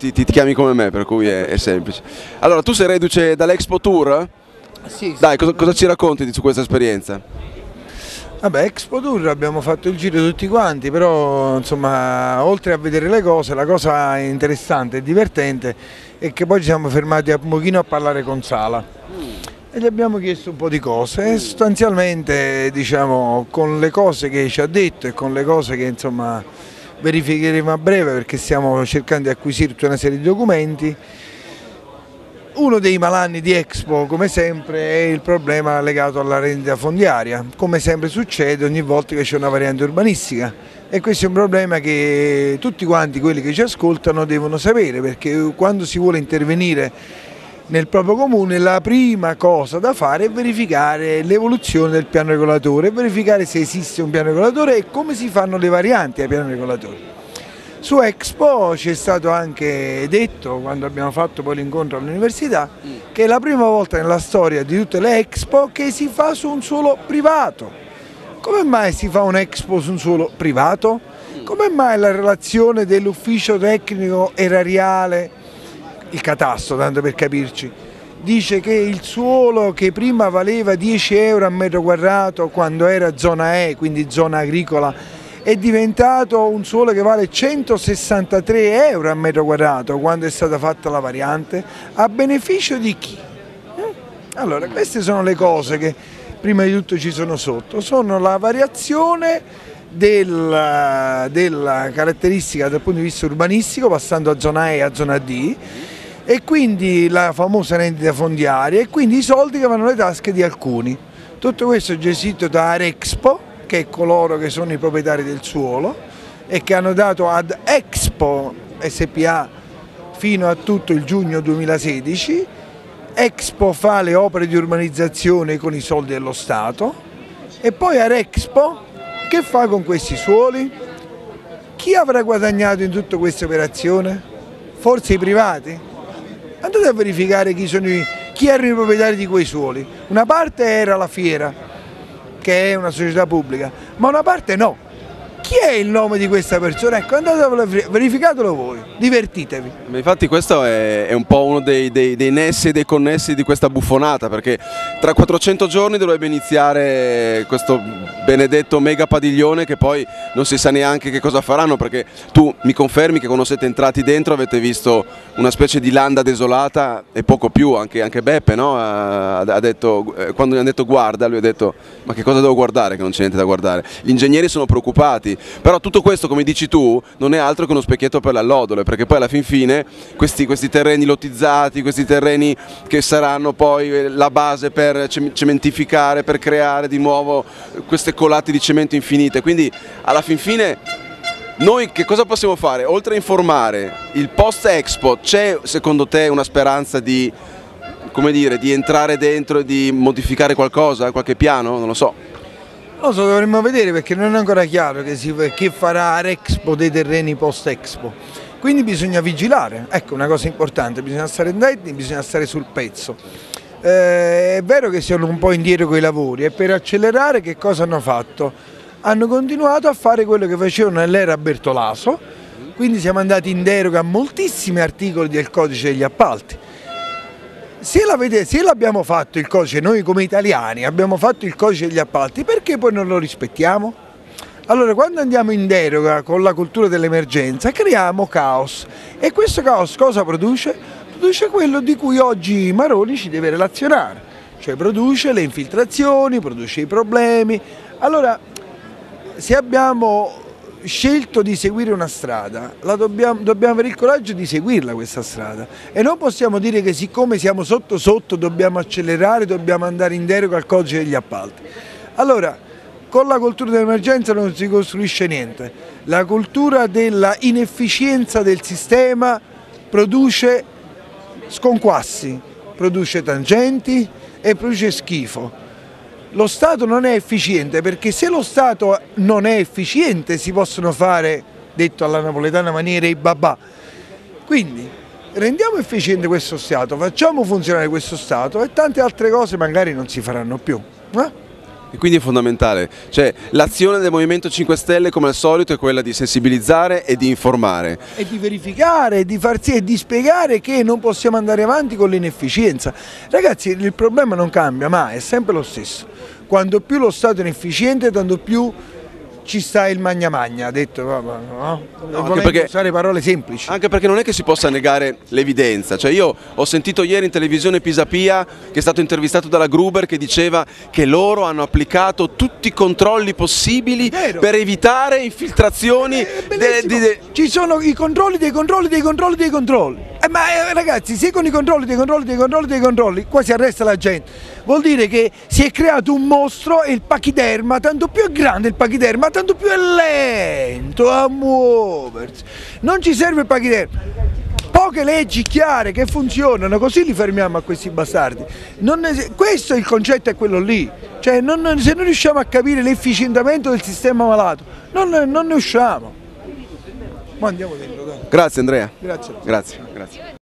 ti chiami come me, per cui è semplice. Allora, tu sei reduce dall'Expo Tour? Sì. Dai, cosa ci racconti su questa esperienza? Vabbè, Expo Tour abbiamo fatto il giro tutti quanti, però insomma, oltre a vedere le cose, la cosa interessante e divertente è che poi ci siamo fermati un pochino a parlare con Sala e gli abbiamo chiesto un po' di cose e sostanzialmente, diciamo, con le cose che ci ha detto e con le cose che insomma verificheremo a breve, perché stiamo cercando di acquisire tutta una serie di documenti. Uno dei malanni di Expo, come sempre, è il problema legato alla rendita fondiaria, come sempre succede ogni volta che c'è una variante urbanistica, e questo è un problema che tutti quanti quelli che ci ascoltano devono sapere, perché quando si vuole intervenire nel proprio comune la prima cosa da fare è verificare l'evoluzione del piano regolatore, verificare se esiste un piano regolatore e come si fanno le varianti ai piani regolatori. Su Expo ci è stato anche detto, quando abbiamo fatto poi l'incontro all'università, che è la prima volta nella storia di tutte le Expo che si fa su un suolo privato. Come mai si fa un Expo su un suolo privato? Come mai la relazione dell'ufficio tecnico erariale, il catasto tanto per capirci, dice che il suolo che prima valeva 10 euro a metro quadrato quando era zona E, quindi zona agricola, è diventato un suolo che vale 163 euro a metro quadrato quando è stata fatta la variante, a beneficio di chi? Allora, queste sono le cose che prima di tutto ci sono sotto, sono la variazione della caratteristica dal punto di vista urbanistico, passando da zona E a zona D, e quindi la famosa rendita fondiaria e quindi i soldi che vanno nelle tasche di alcuni. Tutto questo è gestito da Arexpo, che è coloro che sono i proprietari del suolo e che hanno dato ad Expo SPA fino a tutto il giugno 2016. Expo fa le opere di urbanizzazione con i soldi dello Stato e poi Arexpo che fa con questi suoli? Chi avrà guadagnato in tutta questa operazione? Forse i privati? Andate a verificare chi erano i proprietari di quei suoli. Una parte era la Fiera, che è una società pubblica, ma una parte no. Chi è il nome di questa persona? Ecco, andatelo, verificatelo voi, divertitevi. Ma infatti questo è un po' uno dei nessi e dei connessi di questa buffonata, perché tra 400 giorni dovrebbe iniziare questo benedetto mega padiglione che poi non si sa neanche che cosa faranno, perché tu mi confermi che quando siete entrati dentro avete visto una specie di landa desolata e poco più, anche Beppe, no? ha detto, quando gli hanno detto guarda, lui ha detto ma che cosa devo guardare, che non c'è niente da guardare. Gli ingegneri sono preoccupati. Però tutto questo, come dici tu, non è altro che uno specchietto per l'allodole, perché poi alla fin fine questi terreni lottizzati, questi terreni che saranno poi la base per cementificare, per creare di nuovo queste colate di cemento infinite, quindi alla fin fine noi che cosa possiamo fare? Oltre a informare, il post Expo, c'è secondo te una speranza di, come dire, di entrare dentro e di modificare qualcosa, qualche piano? Non lo so. Lo so, dovremmo vedere, perché non è ancora chiaro che farà Arexpo dei terreni post Expo, quindi bisogna vigilare, ecco una cosa importante, bisogna stare attenti, bisogna stare sul pezzo. È vero che siamo un po' indietro con i lavori e per accelerare che cosa hanno fatto? Hanno continuato a fare quello che facevano nell'era Bertolaso, quindi siamo andati in deroga a moltissimi articoli del codice degli appalti. Se l'abbiamo fatto il codice, noi come italiani abbiamo fatto il codice degli appalti, perché poi non lo rispettiamo? Allora, quando andiamo in deroga con la cultura dell'emergenza creiamo caos, e questo caos cosa produce? Produce quello di cui oggi Maroni ci deve relazionare, cioè produce le infiltrazioni, produce i problemi. Allora, se abbiamo scelto di seguire una strada, dobbiamo avere il coraggio di seguirla questa strada, e non possiamo dire che siccome siamo sotto dobbiamo accelerare, dobbiamo andare in deroga al codice degli appalti. Allora, con la cultura dell'emergenza non si costruisce niente, la cultura della inefficienza del sistema produce sconquassi, produce tangenti e produce schifo. Lo Stato non è efficiente, perché se lo Stato non è efficiente si possono fare, detto alla napoletana maniera, i babà. Quindi rendiamo efficiente questo Stato, facciamo funzionare questo Stato e tante altre cose magari non si faranno più. E quindi è fondamentale, cioè l'azione del Movimento 5 Stelle come al solito è quella di sensibilizzare e di informare. E di verificare, di far sì e di spiegare che non possiamo andare avanti con l'inefficienza. Ragazzi, il problema non cambia mai, è sempre lo stesso. Quanto più lo Stato è inefficiente, tanto più ci sta il magna magna, ha detto, no? Volendo usare parole semplici. Anche perché non è che si possa negare l'evidenza, cioè io ho sentito ieri in televisione Pisapia, che è stato intervistato dalla Gruber, che diceva che loro hanno applicato tutti i controlli possibili per evitare infiltrazioni. Ci sono i controlli dei controlli dei controlli dei controlli. Ma ragazzi, se con i controlli dei controlli dei controlli dei controlli qua si arresta la gente, vuol dire che si è creato un mostro e il pachiderma, tanto più è grande il pachiderma, tanto più è lento a muoversi. Non ci serve il pachiderma. Poche leggi chiare che funzionano, così li fermiamo a questi bastardi. Questo è il concetto, è quello lì. Cioè, se non riusciamo a capire l'efficientamento del sistema malato, non ne usciamo. Ma andiamo dentro, dai. Grazie Andrea. Grazie. Grazie.